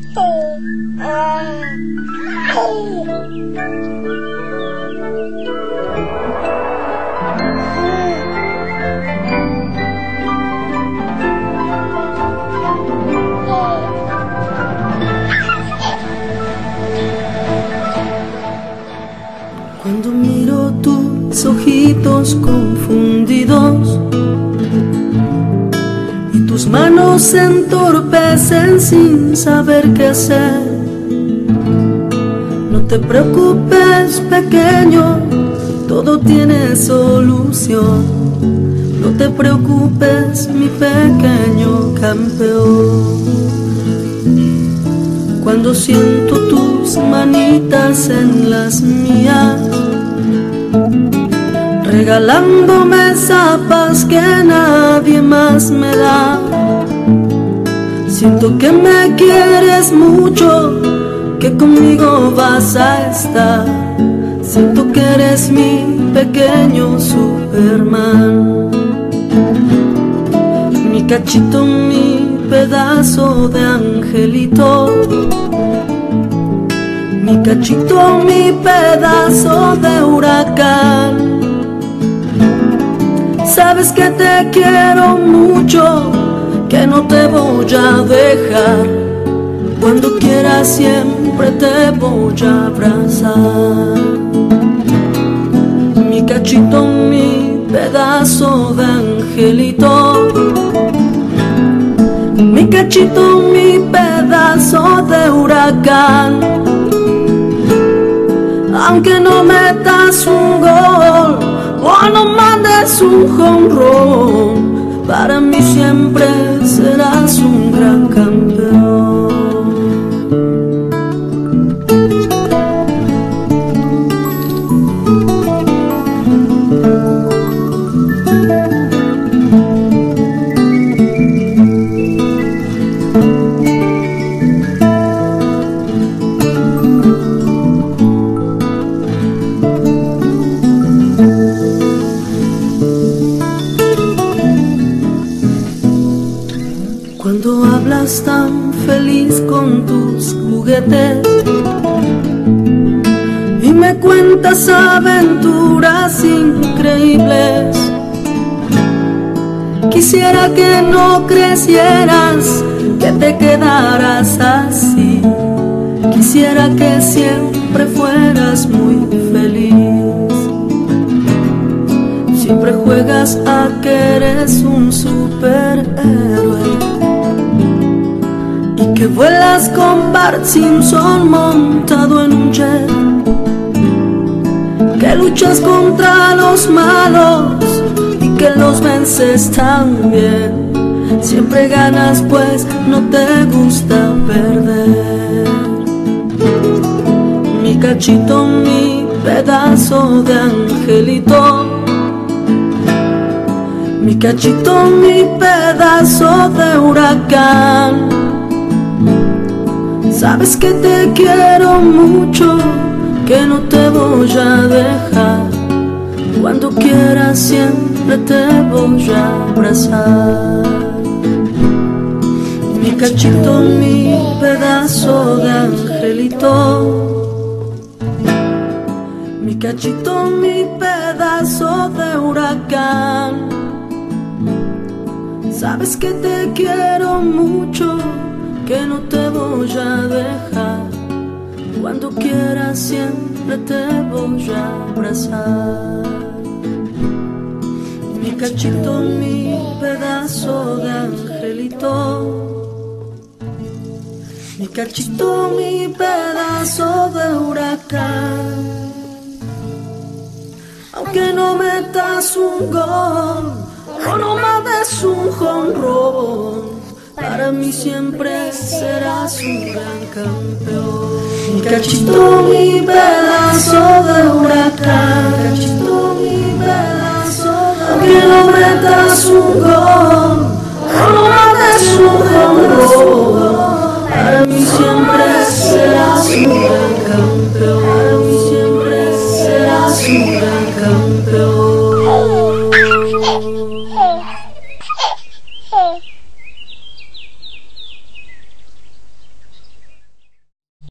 Cuando miro tus ojitos confundidos y tus manos se entorpecen sin saber qué hacer, no te preocupes, pequeño, todo tiene solución. No te preocupes, mi pequeño campeón. Cuando siento tus manitas en las mías, regalándome esa paz que nadie más me da, siento que me quieres mucho, que conmigo vas a estar. Siento que eres mi pequeño Superman, mi cachito, mi pedazo de angelito, mi cachito, mi pedazo de huracán. Sabes que te quiero mucho, que no te voy a dejar. Cuando quieras siempre te voy a abrazar. Mi cachito, mi pedazo de angelito, mi cachito, mi pedazo de huracán. Aunque no metas un gol o no mandes un jonrón, para mí siempre serás un gran campeón. Cuando hablas tan feliz con tus juguetes y me cuentas aventuras increíbles, quisiera que no crecieras, que te quedaras así. Quisiera que siempre fueras muy feliz. Siempre juegas a que eres un superhéroe y que vuelas con Bart Simpson montado en un jet, que luchas contra los malos y que los vences también. Siempre ganas pues no te gusta perder. Mi cachito, mi pedazo de angelito, mi cachito, mi pedazo de huracán. Sabes que te quiero mucho, que no te voy a dejar. Cuando quieras siempre te voy a abrazar. Mi cachito, mi pedazo de angelito, mi cachito, mi pedazo de huracán. Sabes que te quiero mucho, que no te voy a dejar. Cuando quieras siempre te voy a abrazar. Mi cachito, mi pedazo de angelito, mi cachito, mi pedazo de huracán. Aunque no metas un gol o no mandes un jonrón, para mí siempre serás un gran campeón. Mi cachito, mi pedazo de huracán, mi cachito, mi pedazo de huracán. Aunque no metas un gol o no mandes un